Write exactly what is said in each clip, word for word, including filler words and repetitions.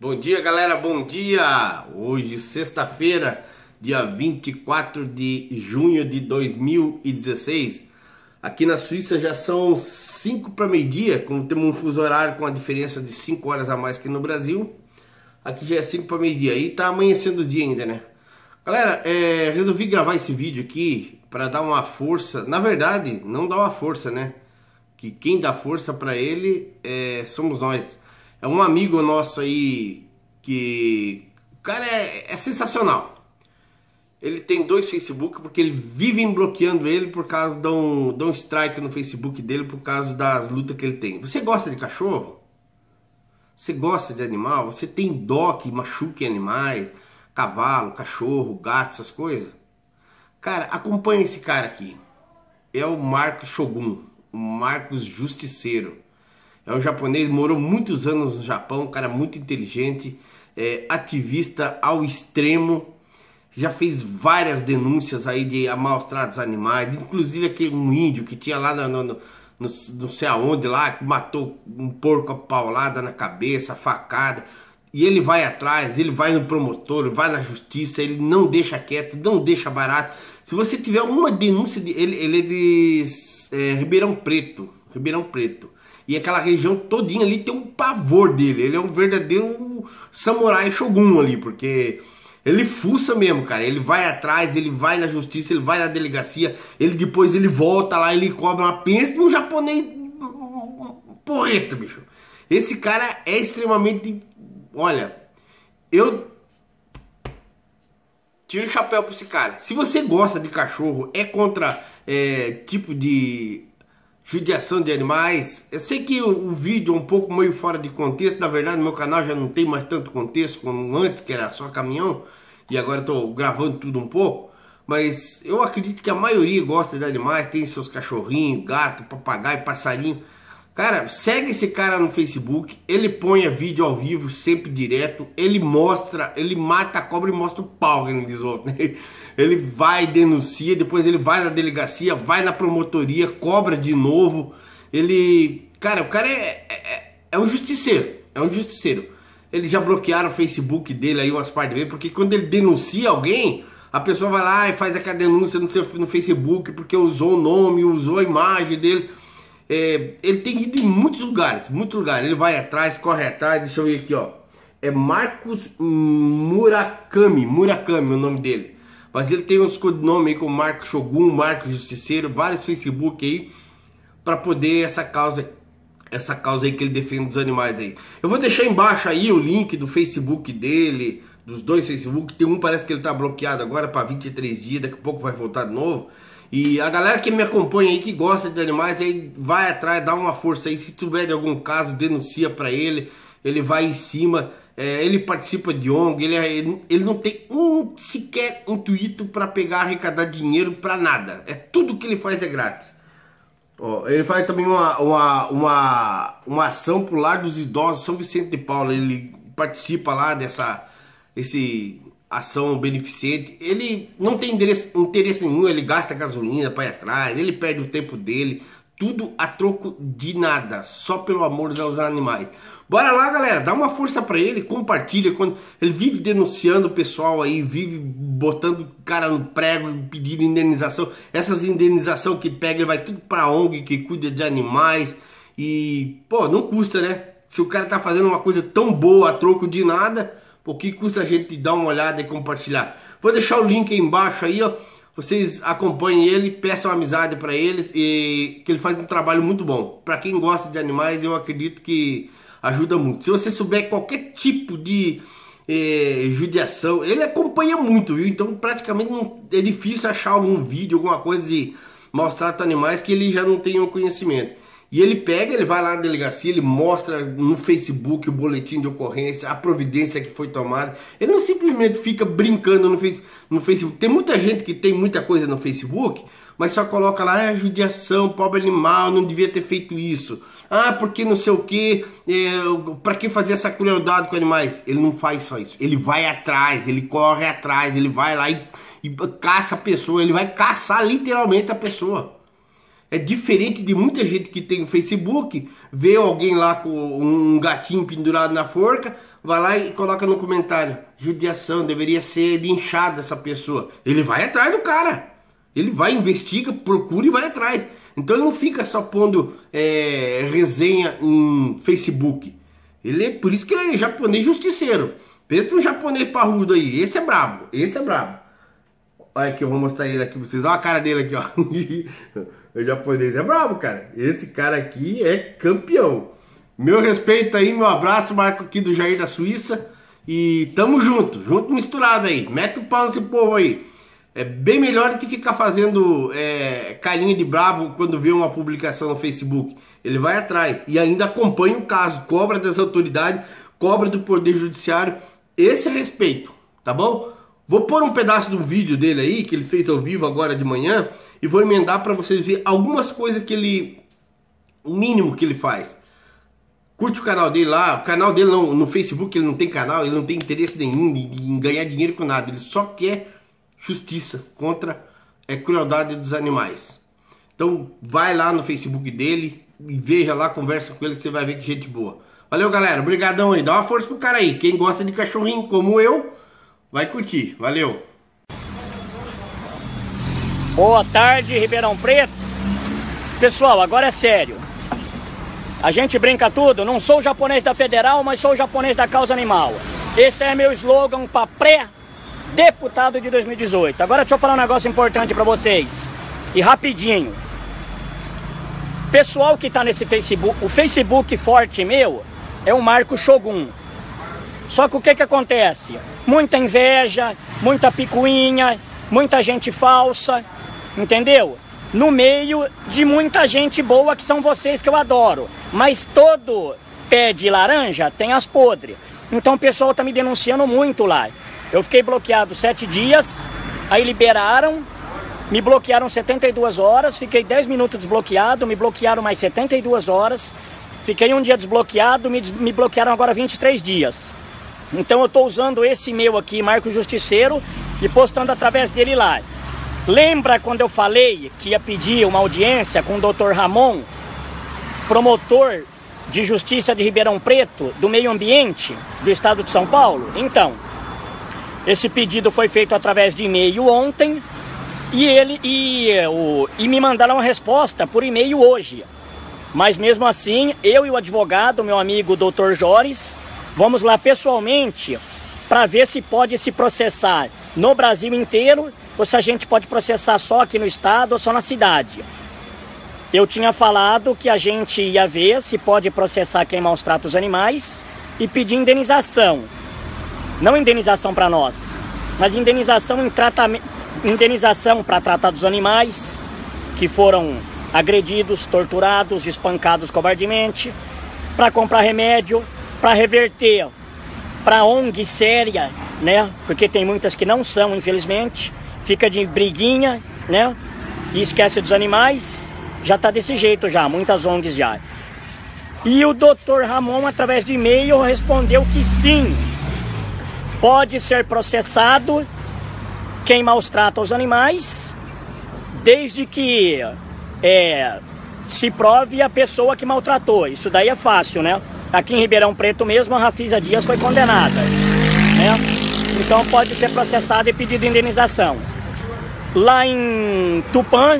Bom dia, galera, bom dia! Hoje, sexta-feira, dia vinte e quatro de junho de dois mil e dezesseis. Aqui na Suíça já são cinco para meio-dia, como temos um fuso horário com a diferença de cinco horas a mais que no Brasil. Aqui já é cinco para meio-dia e tá amanhecendo o dia ainda, né? Galera, é, resolvi gravar esse vídeo aqui para dar uma força. Na verdade, não dá uma força, né? Que quem dá força para ele é, somos nós. É um amigo nosso aí que o cara é, é sensacional. Ele tem dois Facebook porque ele vive bloqueando ele por causa de um, de um strike no Facebook dele por causa das lutas que ele tem. Você gosta de cachorro? Você gosta de animal? Você tem dó que machuque animais? Cavalo, cachorro, gato, essas coisas? Cara, acompanha esse cara aqui. É o Marcos Shogun, o Marcos Justiceiro. É um japonês, morou muitos anos no Japão, um cara muito inteligente, é, ativista ao extremo, já fez várias denúncias aí de maus tratos animais, inclusive aquele um índio que tinha lá no, no, no, no não sei aonde lá, que matou um porco a paulada na cabeça, facada, e ele vai atrás, ele vai no promotor, vai na justiça, ele não deixa quieto, não deixa barato. Se você tiver uma denúncia, de, ele, ele é de é, Ribeirão Preto, Ribeirão Preto. E aquela região todinha ali tem um pavor dele. Ele é um verdadeiro samurai shogun ali, porque ele fuça mesmo, cara. Ele vai atrás, ele vai na justiça, ele vai na delegacia, ele depois ele volta lá, ele cobra uma pensa de um japonês porreta, bicho. Esse cara é extremamente... Olha, eu tiro o chapéu pra esse cara. Se você gosta de cachorro, é contra é, tipo de... judiação de animais. Eu sei que o, o vídeo é um pouco meio fora de contexto. Na verdade, no meu canal já não tem mais tanto contexto como antes, que era só caminhão. E agora eu tô gravando tudo um pouco. Mas eu acredito que a maioria gosta de animais. Tem seus cachorrinhos, gato, papagaio, passarinho. Cara, segue esse cara no Facebook. Ele põe vídeo ao vivo, sempre direto. Ele mostra, ele mata a cobra e mostra o pau, que não diz outro, né? Ele vai, denuncia, depois ele vai na delegacia, vai na promotoria, cobra de novo. Ele... Cara, o cara é, é, é um justiceiro, é um justiceiro. Eles já bloquearam o Facebook dele aí umas partes vezes, porque quando ele denuncia alguém, a pessoa vai lá e faz aquela denúncia no, seu, no Facebook, porque usou o nome, usou a imagem dele. É, ele tem ido em muitos lugares, muitos lugares. Ele vai atrás, corre atrás, deixa eu ver aqui, ó. É Marcos Murakami, Murakami é o nome dele. Mas ele tem uns codinomes aí como Marcos Shogun, Marcos Justiceiro, vários Facebook aí, para poder essa causa, essa causa aí que ele defende dos animais aí. Eu vou deixar embaixo aí o link do Facebook dele, dos dois Facebook. Tem um, parece que ele tá bloqueado agora para vinte e três dias, daqui a pouco vai voltar de novo. E a galera que me acompanha aí, que gosta de animais, aí vai atrás, dá uma força aí. Se tiver de algum caso, denuncia para ele, ele vai em cima. É, ele participa de O N G, ele, é, ele não tem um sequer intuito para pegar, arrecadar dinheiro para nada. É tudo que ele faz é grátis. Ó, ele faz também uma, uma, uma, uma ação pro Lar dos Idosos São Vicente de Paula. Ele participa lá dessa esse ação beneficente. Ele não tem interesse, interesse nenhum, ele gasta gasolina para ir atrás, ele perde o tempo dele. Tudo a troco de nada, só pelo amor aos animais. Bora lá, galera, dá uma força pra ele, compartilha. Quando ele vive denunciando o pessoal aí, vive botando o cara no prego, pedindo indenização. Essas indenização que pega, ele vai tudo pra O N G que cuida de animais. E, pô, não custa, né? Se o cara tá fazendo uma coisa tão boa a troco de nada, o que custa a gente dar uma olhada e compartilhar? Vou deixar o link aí embaixo aí, ó. Vocês acompanhem ele, peçam amizade para ele, e que ele faz um trabalho muito bom. Para quem gosta de animais, eu acredito que ajuda muito. Se você souber qualquer tipo de eh, judiação, ele acompanha muito, viu? Então praticamente não, é difícil achar algum vídeo, alguma coisa de maus tratos animais que ele já não tenha um conhecimento. E ele pega, ele vai lá na delegacia, ele mostra no Facebook o boletim de ocorrência, a providência que foi tomada. Ele não simplesmente fica brincando no, face, no Facebook. Tem muita gente que tem muita coisa no Facebook, mas só coloca lá, ah, judiação, pobre animal, não devia ter feito isso. Ah, porque não sei o que, é, pra que fazer essa crueldade com animais? Ele não faz só isso, ele vai atrás, ele corre atrás, ele vai lá e, e caça a pessoa, ele vai caçar literalmente a pessoa. É diferente de muita gente que tem o Facebook, vê alguém lá com um gatinho pendurado na forca, vai lá e coloca no comentário: judiação, deveria ser linchada essa pessoa. Ele vai atrás do cara. Ele vai, investiga, procura e vai atrás. Então ele não fica só pondo é, resenha em Facebook. Ele é, por isso que ele é japonês justiceiro. Pensa um japonês parrudo aí. Esse é brabo. Esse é brabo. Olha aqui, eu vou mostrar ele aqui pra vocês. Olha a cara dele aqui, ó. O japonês é brabo, cara. Esse cara aqui é campeão. Meu respeito aí, meu abraço, Marco aqui do Jair da Suíça. E tamo junto, junto misturado aí. Mete o pau nesse povo aí. É bem melhor do que ficar fazendo é, carinha de brabo quando vê uma publicação no Facebook. Ele vai atrás e ainda acompanha o caso, cobra das autoridades, cobra do Poder Judiciário. Esse é respeito, tá bom? Vou pôr um pedaço do vídeo dele aí, que ele fez ao vivo agora de manhã, e vou emendar para vocês ver algumas coisas que ele... o mínimo que ele faz. Curte o canal dele lá, o canal dele não, no Facebook ele não tem canal, ele não tem interesse nenhum em, em ganhar dinheiro com nada, ele só quer justiça contra a crueldade dos animais. Então vai lá no Facebook dele e veja lá, conversa com ele, que você vai ver que gente boa. Valeu, galera, obrigadão aí, dá uma força pro cara aí. Quem gosta de cachorrinho como eu, vai curtir, valeu. Boa tarde, Ribeirão Preto. Pessoal, agora é sério. A gente brinca tudo, não sou o japonês da Federal, mas sou o japonês da causa animal. Esse é meu slogan para pré-deputado de dois mil e dezoito. Agora deixa eu falar um negócio importante para vocês. E rapidinho. Pessoal que tá nesse Facebook, o Facebook forte meu é o Marco Shogun. Só que o que que acontece? Muita inveja, muita picuinha, muita gente falsa, entendeu? No meio de muita gente boa que são vocês que eu adoro. Mas todo pé de laranja tem as podres. Então o pessoal tá me denunciando muito lá. Eu fiquei bloqueado sete dias, aí liberaram, me bloquearam setenta e duas horas, fiquei dez minutos desbloqueado, me bloquearam mais setenta e duas horas, fiquei um dia desbloqueado, me, des me bloquearam agora vinte e três dias. Então eu tô usando esse meu aqui, Marco Justiceiro, e postando através dele lá. Lembra quando eu falei que ia pedir uma audiência com o doutor Ramon, promotor de justiça de Ribeirão Preto, do meio ambiente do estado de São Paulo? Então, esse pedido foi feito através de e-mail ontem e, ele, e, o, e me mandaram uma resposta por e-mail hoje. Mas mesmo assim, eu e o advogado, meu amigo doutor Joris, vamos lá pessoalmente para ver se pode se processar no Brasil inteiro ou se a gente pode processar só aqui no estado ou só na cidade. Eu tinha falado que a gente ia ver se pode processar quem maus trata os animais e pedir indenização. Não indenização para nós, mas indenização em tratamento, indenização para tratar dos animais que foram agredidos, torturados, espancados covardemente, para comprar remédio, para reverter para O N G séria, né? Porque tem muitas que não são, infelizmente. Fica de briguinha, né? E esquece dos animais. Já tá desse jeito já, muitas O N Gs já. E o doutor Ramon, através de e-mail, respondeu que sim, pode ser processado quem maus trata os animais, desde que é, se prove a pessoa que maltratou. Isso daí é fácil, né? Aqui em Ribeirão Preto mesmo, a Rafisa Dias foi condenada, né? Então pode ser processado e pedido indenização. Lá em Tupã,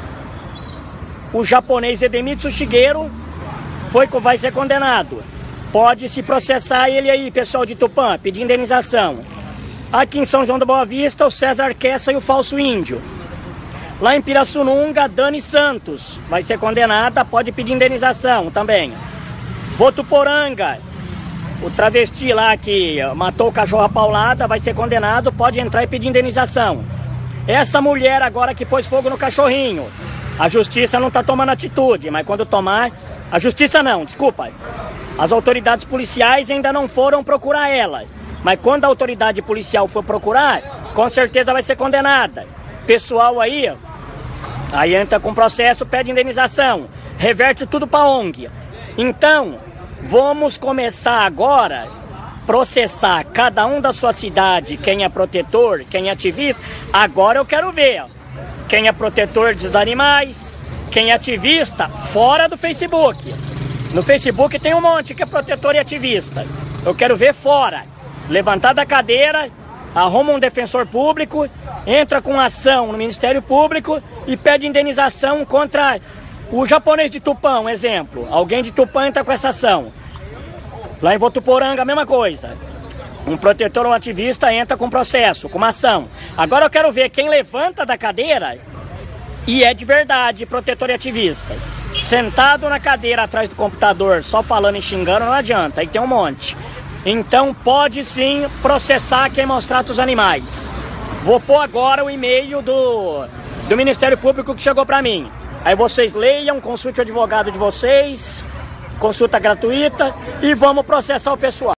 o japonês Edemitsu Shigeru foi, vai ser condenado. Pode se processar ele aí, pessoal de Tupã, pedir indenização. Aqui em São João da Boa Vista, o César Quessa e o Falso Índio. Lá em Pirassununga, Dani Santos vai ser condenada, pode pedir indenização também. Votuporanga, o travesti lá que matou o cachorro a paulada, vai ser condenado, pode entrar e pedir indenização. Essa mulher agora que pôs fogo no cachorrinho, a justiça não está tomando atitude, mas quando tomar... A justiça não, desculpa. As autoridades policiais ainda não foram procurar ela. Mas quando a autoridade policial for procurar, com certeza vai ser condenada. Pessoal aí, aí entra com processo, pede indenização, reverte tudo para a O N G. Então, vamos começar agora processar cada um da sua cidade, quem é protetor, quem é ativista. Agora eu quero ver quem é protetor dos animais, quem é ativista, fora do Facebook. No Facebook tem um monte que é protetor e ativista. Eu quero ver fora. Levantar da cadeira, arruma um defensor público, entra com ação no Ministério Público e pede indenização contra o japonês de Tupã, um exemplo. Alguém de Tupã entra com essa ação. Lá em Votuporanga, a mesma coisa. Um protetor ou um ativista entra com processo, com uma ação. Agora eu quero ver quem levanta da cadeira e é de verdade protetor e ativista. Sentado na cadeira atrás do computador, só falando e xingando, não adianta, aí tem um monte. Então pode sim processar quem maus trata os animais. Vou pôr agora o e-mail do, do Ministério Público que chegou para mim. Aí vocês leiam, consulte o advogado de vocês, consulta gratuita e vamos processar o pessoal.